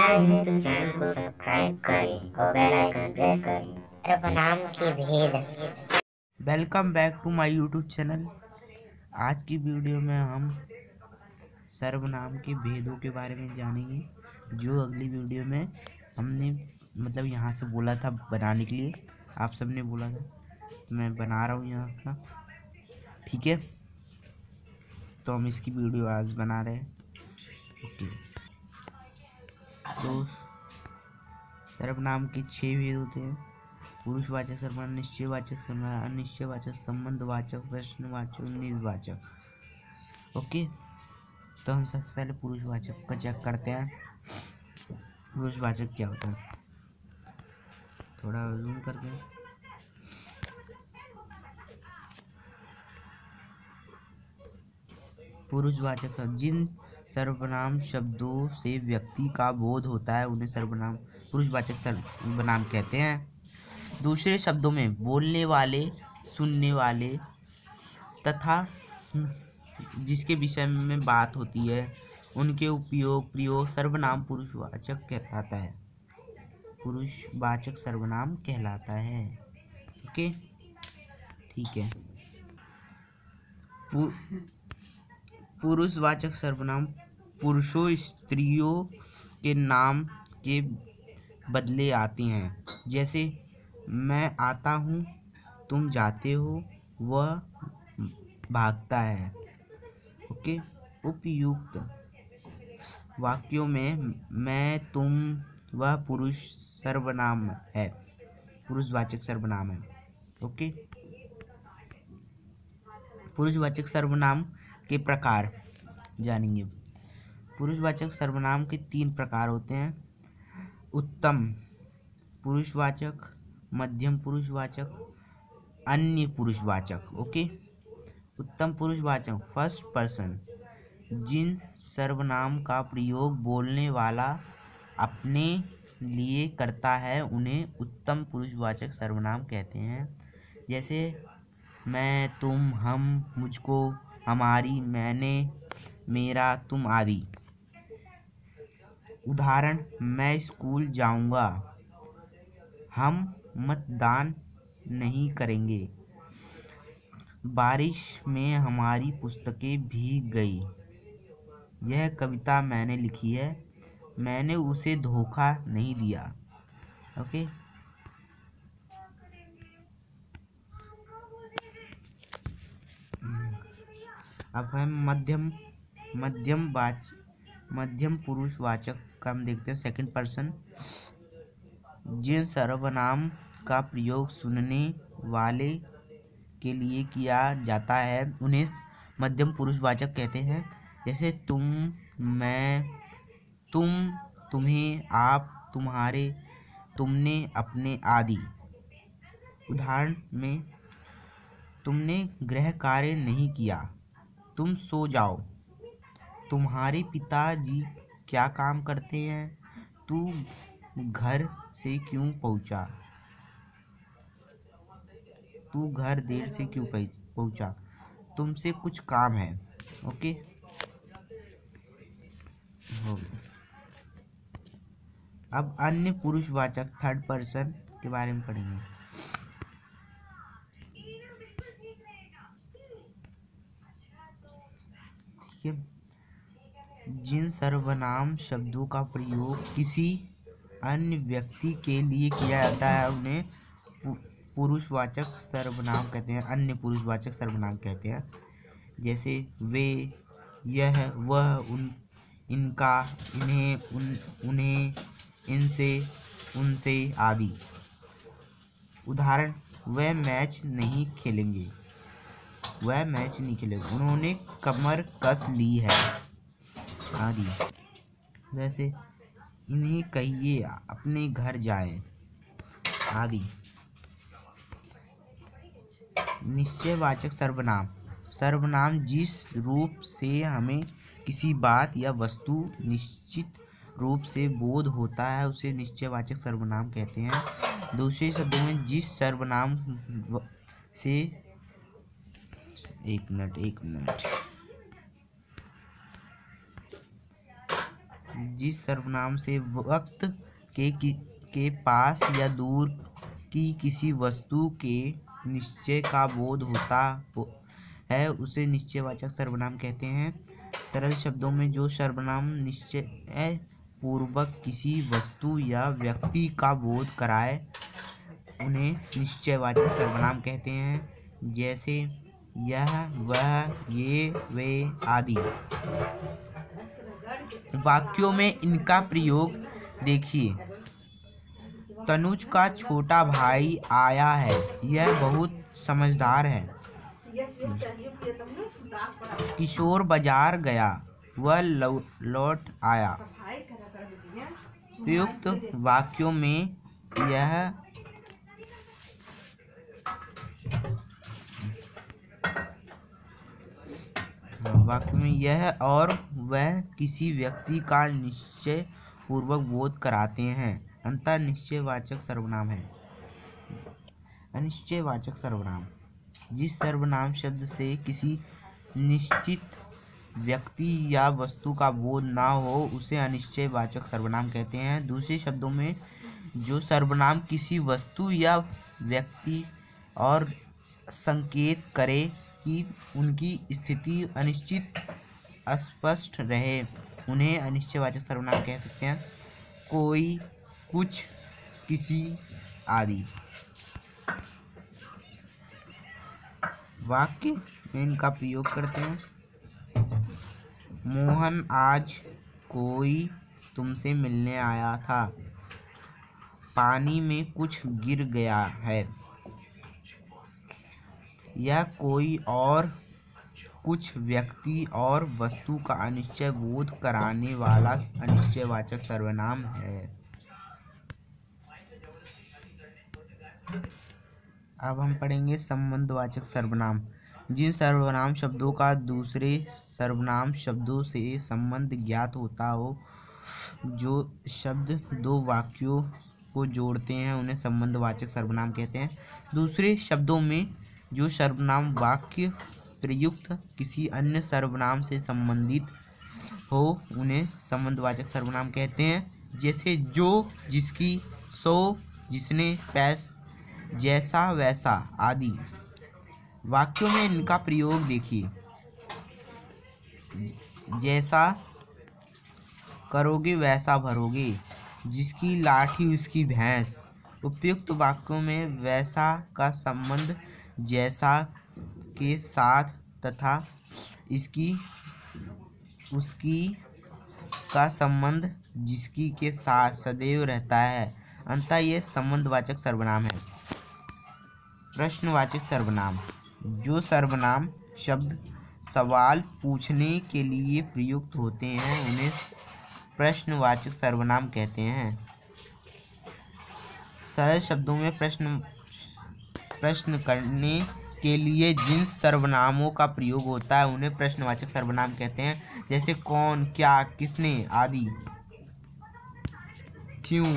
हमारे YouTube channel को subscribe करें और बेल आइकन प्रेस करें। सर्वनाम के भेद। Welcome back to my YouTube channel. आज की वीडियो में हम सर्वनाम के भेदों के बारे में जानेंगे, जो अगली वीडियो में हमने यहाँ से बोला था बनाने के लिए। आप सबने बोला था तो मैं बना रहा हूँ यहाँ का। ठीक है, तो हम इसकी वीडियो आज बना रहे हैं। ओके, तो सर्वनाम के 6 भेद होते हैं: पुरुषवाचक सर्वनाम, निश्चयवाचक सर्वनाम, अनिश्चयवाचक, संबंधवाचक, प्रश्नवाचक, निजवाचक। ओके, तो हम सबसे पहले पुरुषवाचक का चेक करते हैं। पुरुषवाचक क्या होता है, थोड़ा जूम करते हैं। पुरुषवाचक शब्द जिन सर्वनाम शब्दों से व्यक्ति का बोध होता है उन्हें सर्वनाम पुरुषवाचक सर्वनाम कहते हैं। दूसरे शब्दों में बोलने वाले, सुनने वाले तथा जिसके विषय में बात होती है उनके प्रयोग सर्वनाम पुरुषवाचक कहलाता है। पुरुषवाचक सर्वनाम कहलाता है। ओके, ठीक है। पुरुषवाचक सर्वनाम पुरुषों स्त्रियों के नाम के बदले आते हैं, जैसे मैं आता हूँ, तुम जाते हो, वह भागता है। ओके, उपयुक्त वाक्यों में मैं, तुम, वह पुरुष सर्वनाम है, पुरुषवाचक सर्वनाम है। ओके, पुरुषवाचक सर्वनाम के प्रकार जानेंगे। पुरुषवाचक सर्वनाम के 3 प्रकार होते हैं: उत्तम पुरुषवाचक, मध्यम पुरुषवाचक, अन्य पुरुषवाचक। ओके, उत्तम पुरुषवाचक फर्स्ट पर्सन, जिन सर्वनाम का प्रयोग बोलने वाला अपने लिए करता है उन्हें उत्तम पुरुषवाचक सर्वनाम कहते हैं। जैसे मैं, तुम, हम, मुझको, हमारी, मैंने, मेरा, तुम आदि। उदाहरण: मैं स्कूल जाऊंगा, हम मतदान नहीं करेंगे, बारिश में हमारी पुस्तकें भीग गई, यह कविता मैंने लिखी है, मैंने उसे धोखा नहीं दिया। ओके, अब हम मध्यम पुरुषवाचक का हम देखते हैं। सेकंड पर्सन, जिन सर्वनाम का प्रयोग सुनने वाले के लिए किया जाता है उन्हें मध्यम पुरुषवाचक कहते हैं। जैसे तुम, मैं, तुम, तुम्हें, आप, तुम्हारे, तुमने, अपने आदि। उदाहरण में तुमने गृह कार्य नहीं किया, तुम सो जाओ, तुम्हारे पिताजी क्या काम करते हैं, तू घर से क्यों पहुंचा, तू घर देर से क्यों पहुंचा, तुमसे कुछ काम है। ओके, हो गया। अब अन्य पुरुषवाचक थर्ड पर्सन के बारे में पढ़ेंगे। ठीक है, जिन सर्वनाम शब्दों का प्रयोग किसी अन्य व्यक्ति के लिए किया जाता है उन्हें पुरुषवाचक सर्वनाम कहते हैं, अन्य पुरुषवाचक सर्वनाम कहते हैं। जैसे वे, यह, वह, इनका, इन्हें, उन्हें, इनसे, उनसे आदि। उदाहरण: वह मैच नहीं खेलेंगे, वह मैच नहीं खेलेंगे, उन्होंने कमर कस ली है आदि। जैसे इन्हें कहिए अपने घर जाएं आदि। निश्चयवाचक सर्वनाम, सर्वनाम जिस रूप से हमें किसी बात या वस्तु निश्चित रूप से बोध होता है उसे निश्चयवाचक सर्वनाम कहते हैं। दूसरे शब्दों में जिस सर्वनाम से एक मिनट जिस सर्वनाम से वक्त के पास या दूर की किसी वस्तु के निश्चय का बोध होता है उसे निश्चयवाचक सर्वनाम कहते हैं। सरल शब्दों में जो सर्वनाम निश्चय पूर्वक किसी वस्तु या व्यक्ति का बोध कराए उन्हें निश्चयवाचक सर्वनाम कहते हैं, जैसे यह, वह, ये, वे आदि। वाक्यों में इनका प्रयोग देखिए। तनुज का छोटा भाई आया है, यह बहुत समझदार है। किशोर बाजार गया, वह लौट आया। प्रयुक्त वाक्यों में यह और वह किसी व्यक्ति का निश्चय पूर्वक बोध कराते हैं, अतः निश्चयवाचक सर्वनाम है। अनिश्चयवाचक सर्वनाम जिस सर्वनाम शब्द से किसी निश्चित व्यक्ति या वस्तु का बोध ना हो उसे अनिश्चयवाचक सर्वनाम कहते हैं। दूसरे शब्दों में जो सर्वनाम किसी वस्तु या व्यक्ति और संकेत करे कि उनकी स्थिति अनिश्चित अस्पष्ट रहे उन्हें अनिश्चयवाचक सर्वनाम कह सकते हैं। कोई, कुछ, किसी आदि। वाक्य में इनका प्रयोग करते हैं। मोहन आज कोई तुमसे मिलने आया था, पानी में कुछ गिर गया है। यह कोई और कुछ व्यक्ति और वस्तु का अनिश्चय बोध कराने वाला अनिश्चयवाचक सर्वनाम है। अब हम पढ़ेंगे संबंधवाचक सर्वनाम। जिन सर्वनाम शब्दों का दूसरे सर्वनाम शब्दों से संबंध ज्ञात होता हो, जो शब्द दो वाक्यों को जोड़ते हैं उन्हें संबंधवाचक सर्वनाम कहते हैं। दूसरे शब्दों में जो सर्वनाम वाक्य प्रयुक्त किसी अन्य सर्वनाम से संबंधित हो उन्हें संबंधवाचक सर्वनाम कहते हैं, जैसे जो, जिसकी, सो, जिसने, जैसा, वैसा आदि। वाक्यों में इनका प्रयोग देखिए। जैसा करोगे वैसा भरोगे, जिसकी लाठी उसकी भैंस। उपयुक्त वाक्यों में वैसा का संबंध जैसा के साथ तथा इसकी, उसकी का संबंध जिसकी के साथ सदैव रहता है, अतः ये संबंधवाचक सर्वनाम है। प्रश्नवाचक सर्वनाम जो सर्वनाम शब्द सवाल पूछने के लिए प्रयुक्त होते हैं उन्हें प्रश्नवाचक सर्वनाम कहते हैं। सरल शब्दों में प्रश्न करने के लिए जिन सर्वनामों का प्रयोग होता है उन्हें प्रश्नवाचक सर्वनाम कहते हैं, जैसे कौन, क्या, किसने आदि। क्यों।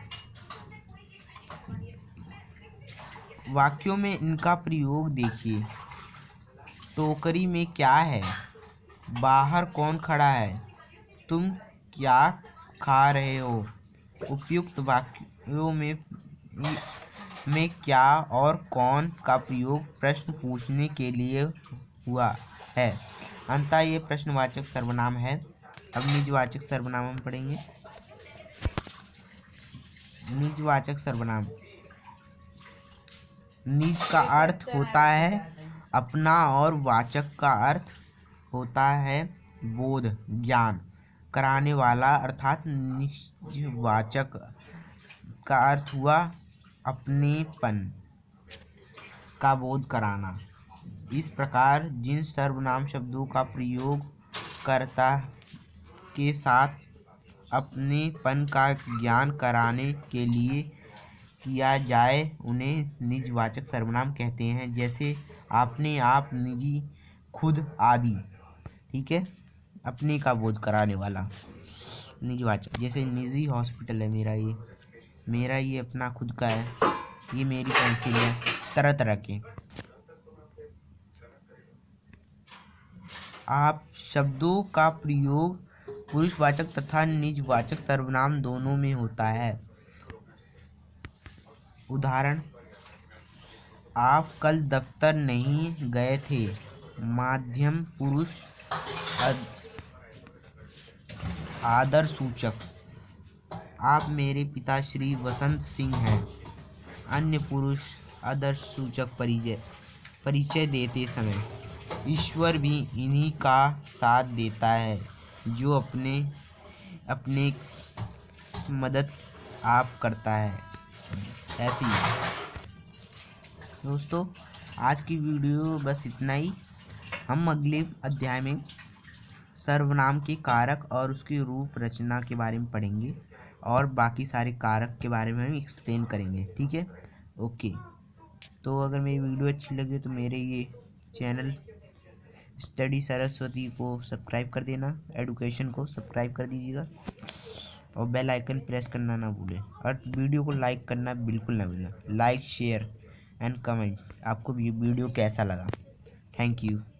वाक्यों में इनका प्रयोग देखिए। टोकरी में क्या है, बाहर कौन खड़ा है, तुम क्या खा रहे हो। उपयुक्त वाक्यों में क्या और कौन का प्रयोग प्रश्न पूछने के लिए हुआ है, अतः ये प्रश्नवाचक सर्वनाम है। अब निजवाचक सर्वनाम हम पढ़ेंगे। निजवाचक सर्वनाम निज का अर्थ होता है अपना और वाचक का अर्थ होता है बोध, ज्ञान कराने वाला, अर्थात निजवाचक का अर्थ हुआ अपनेपन का बोध कराना। इस प्रकार जिन सर्वनाम शब्दों का प्रयोग कर्ता के साथ अपनेपन का ज्ञान कराने के लिए किया जाए उन्हें निजवाचक सर्वनाम कहते हैं, जैसे आपने, आप, निजी, खुद आदि। ठीक है, अपने का बोध कराने वाला निजवाचक। जैसे निजी हॉस्पिटल है मेरा ये अपना खुद का है, ये मेरी पेंसिल है, तरह तरह के। आप शब्दों का प्रयोग पुरुषवाचक तथा निजवाचक सर्वनाम दोनों में होता है। उदाहरण, आप कल दफ्तर नहीं गए थे। मध्यम पुरुष आदर सूचक, आप मेरे पिता श्री वसंत सिंह हैं। अन्य पुरुष आदर सूचक परिचय देते समय ईश्वर भी इन्हीं का साथ देता है, जो अपने मदद आप करता है। ऐसी दोस्तों, आज की वीडियो बस इतना ही। हम अगले अध्याय में सर्वनाम के कारक और उसकी रूप रचना के बारे में पढ़ेंगे और बाकी सारे कारक के बारे में हम एक्सप्लेन करेंगे। ठीक है, ओके। तो अगर मेरी वीडियो अच्छी लगे तो मेरे ये चैनल स्टडी सरस्वती को सब्सक्राइब कर देना, एडुकेशन को सब्सक्राइब कर दीजिएगा और बेल आइकन प्रेस करना ना भूलें, और वीडियो को लाइक करना बिल्कुल ना भूलें। लाइक, शेयर एंड कमेंट आपको ये वीडियो कैसा लगा। Thank you.